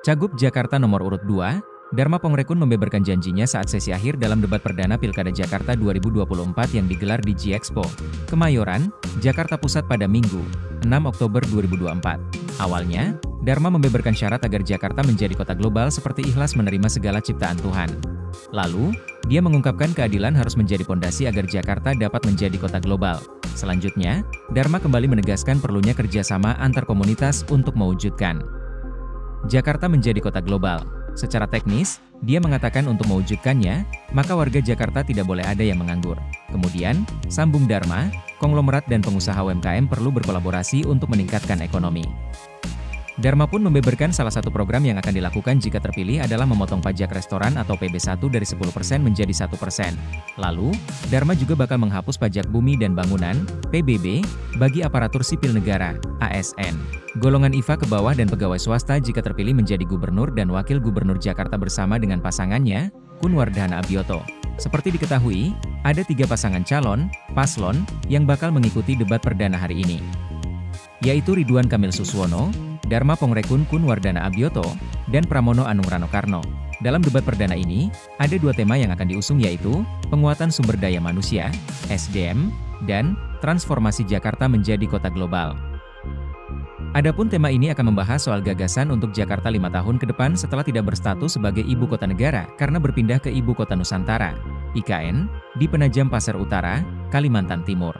Cagup Jakarta nomor urut 2, Dharma Pongrekun membeberkan janjinya saat sesi akhir dalam debat perdana Pilkada Jakarta 2024 yang digelar di G-Expo, Kemayoran, Jakarta Pusat pada Minggu, 6 Oktober 2024. Awalnya, Dharma membeberkan syarat agar Jakarta menjadi kota global seperti ikhlas menerima segala ciptaan Tuhan. Lalu, dia mengungkapkan keadilan harus menjadi pondasi agar Jakarta dapat menjadi kota global. Selanjutnya, Dharma kembali menegaskan perlunya kerjasama antar komunitas untuk mewujudkan Jakarta menjadi kota global. Secara teknis, dia mengatakan untuk mewujudkannya, maka warga Jakarta tidak boleh ada yang menganggur. Kemudian, sambung Dharma, konglomerat dan pengusaha UMKM perlu berkolaborasi untuk meningkatkan ekonomi. Dharma pun membeberkan salah satu program yang akan dilakukan jika terpilih adalah memotong pajak restoran atau PB1 dari 10% menjadi 1%. Lalu, Dharma juga bakal menghapus pajak bumi dan bangunan, PBB, bagi aparatur sipil negara, ASN, golongan IVA ke bawah dan pegawai swasta jika terpilih menjadi gubernur dan wakil gubernur Jakarta bersama dengan pasangannya, Kunwardana Abioto. Seperti diketahui, ada 3 pasangan calon, paslon, yang bakal mengikuti debat perdana hari ini, yaitu Ridwan Kamil Suswono, Dharma Pongrekun Kunwardana Abioto, dan Pramono Anung Rano Karno. Dalam debat perdana ini, ada 2 tema yang akan diusung yaitu, penguatan sumber daya manusia, SDM, dan transformasi Jakarta menjadi kota global. Adapun tema ini akan membahas soal gagasan untuk Jakarta 5 tahun ke depan setelah tidak berstatus sebagai ibu kota negara karena berpindah ke ibu kota Nusantara, IKN, di Penajam Pasir Utara, Kalimantan Timur.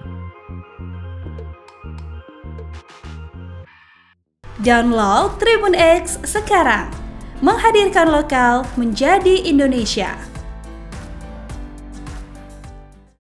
Download Tribun X sekarang, menghadirkan lokal menjadi Indonesia.